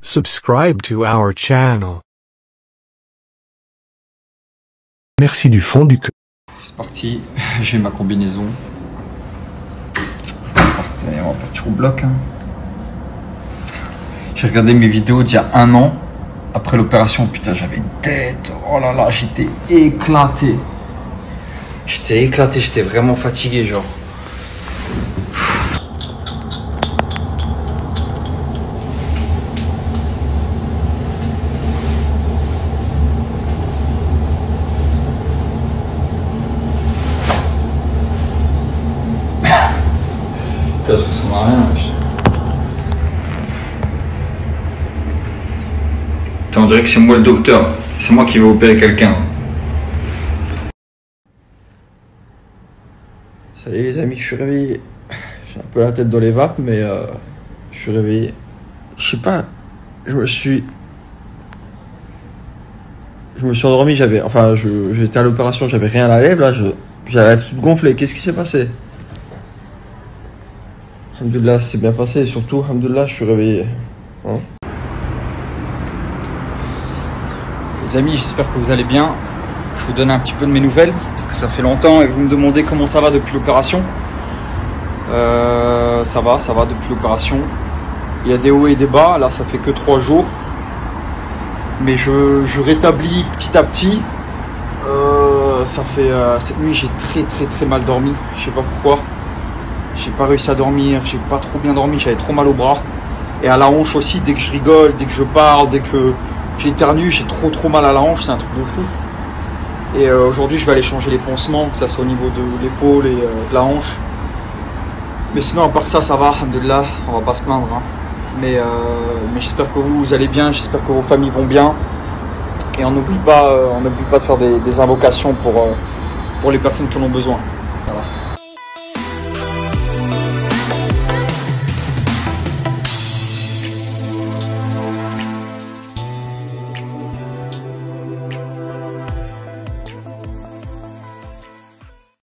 Subscribe to our channel. Merci du fond du cœur. C'est parti, j'ai ma combinaison. On va partir au bloc. Hein. J'ai regardé mes vidéos d'il y a 1 an. Après l'opération, putain, j'avais une tête. Oh là là, j'étais éclaté. J'étais vraiment fatigué, genre. Putain, je ressemble à rien. Putain, on dirait que c'est moi le docteur. C'est moi qui vais opérer quelqu'un. Ça y est les amis, je suis réveillé. J'ai un peu la tête dans les vapes, mais je suis réveillé. Je sais pas, je me suis endormi, j'étais à l'opération, j'avais rien à la lèvre, là, j'ai la lèvre toute gonflée. Qu'est-ce qui s'est passé? Alhamdoulilah, c'est bien passé, et surtout, alhamdoulilah, je suis réveillé. Hein, les amis, j'espère que vous allez bien. Je vous donne un petit peu de mes nouvelles, parce que ça fait longtemps et vous me demandez comment ça va depuis l'opération. Ça va depuis l'opération. Il y a des hauts et des bas, là ça fait que 3 jours. Mais je rétablis petit à petit. Cette nuit j'ai très mal dormi, je sais pas pourquoi. J'ai pas réussi à dormir, j'ai pas trop bien dormi, j'avais trop mal au bras. Et à la hanche aussi, dès que je rigole, dès que je parle, dès que j'éternue, j'ai trop mal à la hanche, c'est un truc de fou. Et aujourd'hui je vais aller changer les pansements, que ça soit au niveau de l'épaule et de la hanche. Mais sinon à part ça, ça va, alhamdoulilah, on va pas se plaindre. Hein. Mais j'espère que vous allez bien, j'espère que vos familles vont bien. Et on n'oublie pas de faire des invocations pour les personnes qui en ont besoin.